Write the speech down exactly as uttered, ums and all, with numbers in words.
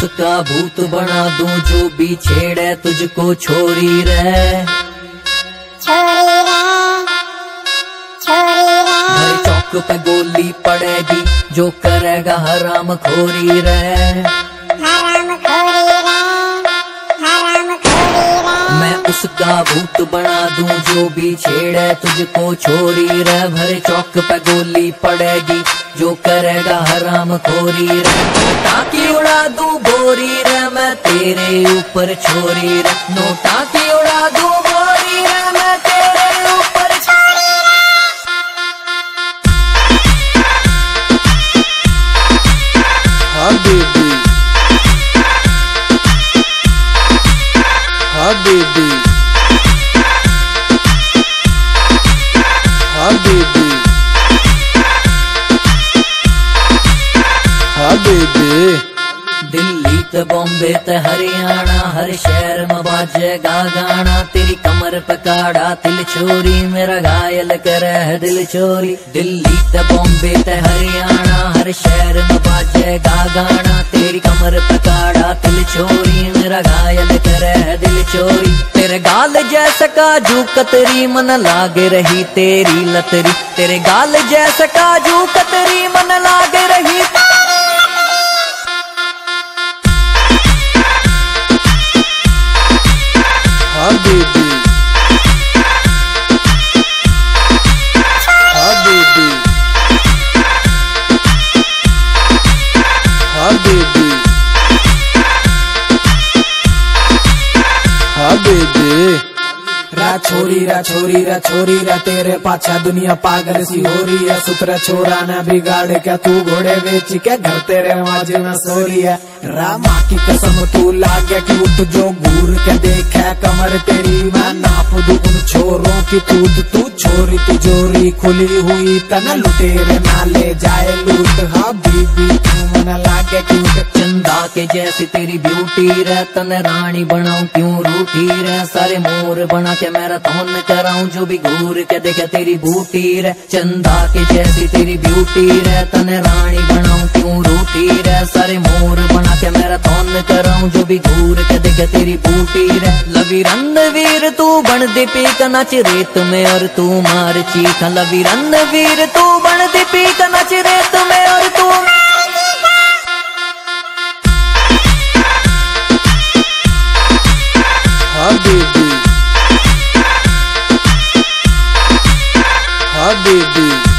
उसका भूत बना दूं जो भी छेड़े तुझको छोरी रे, छोरी रे, छोरी रे। हर चौक पे गोली पड़ेगी जो करेगा हराम खोरी रे, हराम खोरी रे, हराम खोरी रे। मैं उसका भूत बना दूं जो भी छेड़े तुझको छोरी रे, भरे चौक पे गोली पड़ेगी जो करेगा हराम खोरी रे, ताकि उड़ा दूं बोरी रे मैं तेरे ऊपर छोरी रे, नोटा की उड़ा दूं बोरी रे मैं तेरे ऊपर छोरी रे। हाँ बेबी, हाँ बेबी, हाँ बेबी, हाँ बेबी। दिल्ली ते बॉम्बे ते हरियाणा हर शहर में बाजेगा गाना, तेरी कमर पे काड़ा तिल छोरी मेरा घायल करे है दिल चोरी। दिल्ली ते बॉम्बे ते हरियाणा हर शहर में बाजेगा गाना, तेरी कमर पे काड़ा तिल छोरी मेरा घायल करे है दिल चोरी। तेरे गाल जैसा काजू कतरी मन लागे रही तेरी लतरी, तेरे गाल जैसा काजू कतरी मन लागे रही। हाँ बेबी, हाँ बेबी, हाँ बेबी, हाँ बेबी। रा छोरी रा छोरी रा छोरी रा तेरे पाछा दुनिया पागल सी हो रही है, सुतरा छोरा न बिगाड़ क्या तू घोड़े बेच के घर तेरे माजे में सो रही है। रा माँ की कसम तू लागे कि उठ जो घूर के देखे कमर तेरी मैं नाप दूं उन छोरों की तूद, तू छोरी तिजोरी खुली हुई तना लुटेरे ना ले जाए लूट। हाँ बीबी तू मन लागे क्यूट, चंदा के जैसी तेरी ब्यूटी रे तन रानी बनाऊं क्यों रूठी रे, सारे मोर बना के मैराथन कराऊं जो भी घूर के देखे तेरी बूटी रे। चंदा के जैसी तेरी ब्यूटी रे तन रानी बनाऊं क्यों रूठी रे, सारे मोर बना के मैराथन कराऊं जो भी घूर के देखे तेरी बूटी रे। लवी रणवीर तू बन दे पीक नाच रेत में और तू मार चीख, लवी रणवीर तू बन दे पीक नाच रेत में और तू। हाँ बेबी, हाँ बेबी,